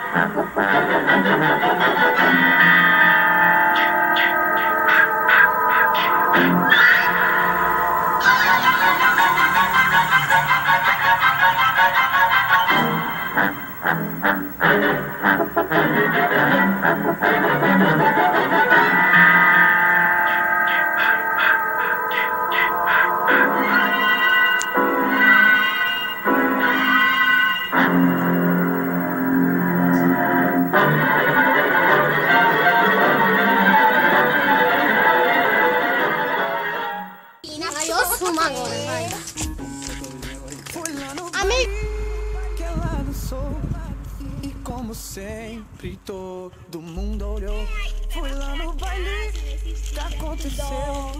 Sempre todo mundo olhou. Foi lá no baile que aconteceu.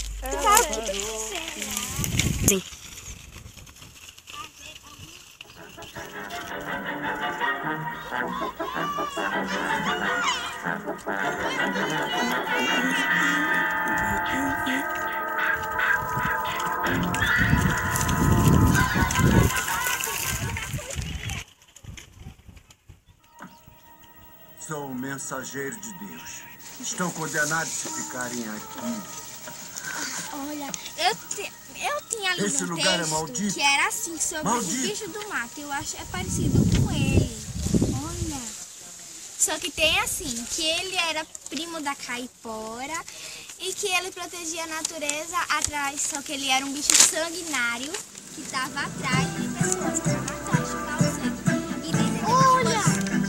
Sim. Sou um mensageiro de Deus. Estão condenados a ficarem aqui. Olha, eu tinha lido Esse um lugar é texto maldito. que era assim, sobre Maldito. o bicho do mato. Eu acho que é parecido com ele. Olha. Só que tem assim, que ele era primo da caipora e que ele protegia a natureza atrás. Só que ele era um bicho sanguinário que estava atrás de pessoas para matar e chutar o sangue. E dizem que olha!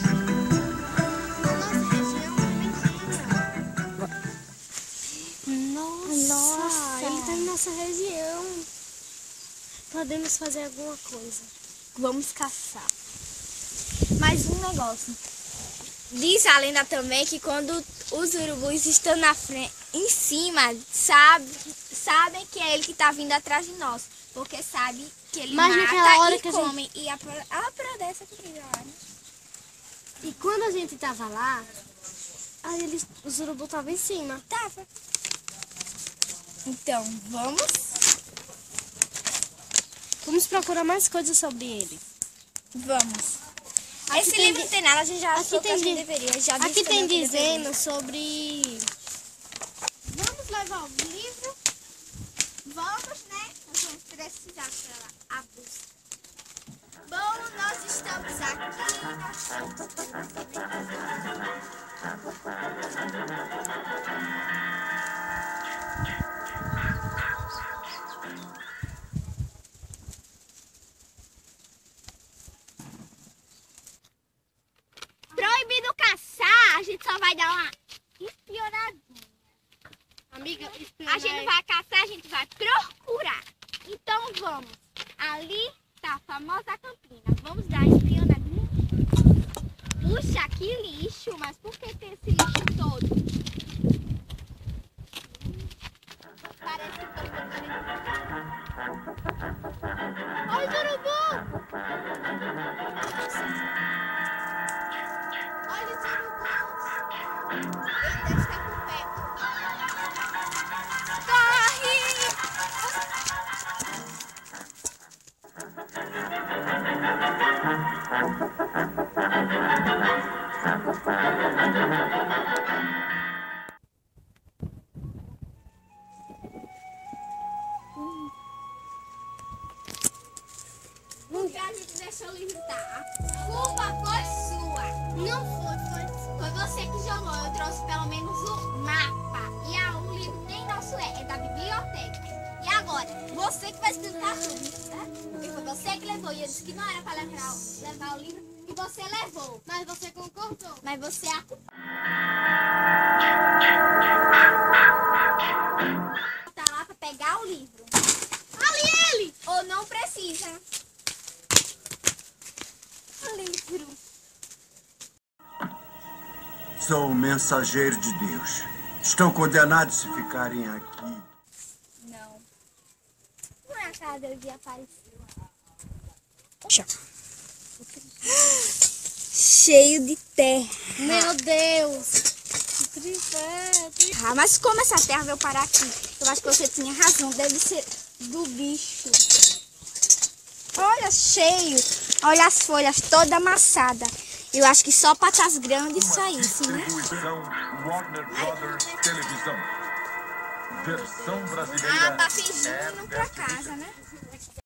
Nossa, ele tá em nossa região. Podemos fazer alguma coisa. Vamos caçar. Mais um negócio. Diz a lenda também que quando os urubus estão na frente, em cima, sabem que é ele que tá vindo atrás de nós. Porque sabe que ele Mas mata naquela hora e que come. E aprodece a comida lá, né? E quando a gente tava lá, aí os urubus estavam em cima. Tava. Então, Vamos procurar mais coisas sobre ele. Vamos. Aqui Esse tem livro não tem nada, a gente já achou que a gente di- deveria. Já disse Aqui tem também que deveria. dizendo sobre... Vamos levar o livro. Vamos, né? Nós vamos precisar para a busca. Bom, nós estamos aqui. Proibido caçar, a gente só vai dar uma espionadinha. Amiga, A gente não vai caçar, a gente vai procurar. Então vamos. Ali tá a famosa campina. Vamos dar uma espionadinha. Puxa, que lixo. Mas por que tem esse lixo todo? Parece que todo mundo... Olha o urubu! Olha os urubus! Ele deve estar por perto. Porque a gente deixou o livro tá. A culpa foi sua. Não foi você que jogou. Eu trouxe pelo menos o mapa. E o livro nem nosso é da biblioteca. E agora, você que vai explicar tudo, né? Porque foi você que levou. E eu disse que não era para levar o livro. E você levou. Mas você concordou. Mas você é a culpa. Tá lá para pegar o livro. Ali ele! Ou não precisa. Livro. Sou um mensageiro de Deus. Estão condenados a ficarem aqui. Não. Não é a cara dele de aparecer. Cheio de terra. Meu Deus! Que triste. Ah, mas como essa terra veio parar aqui? Eu acho que você tinha razão. Deve ser do bicho. Olha, cheio. Olha as folhas toda amassada. Eu acho que só Patas Grandes saísse, né? Distribuição Warner Brothers Televisão. Versão brasileira. Ah, tá fingindo indo pra casa, né?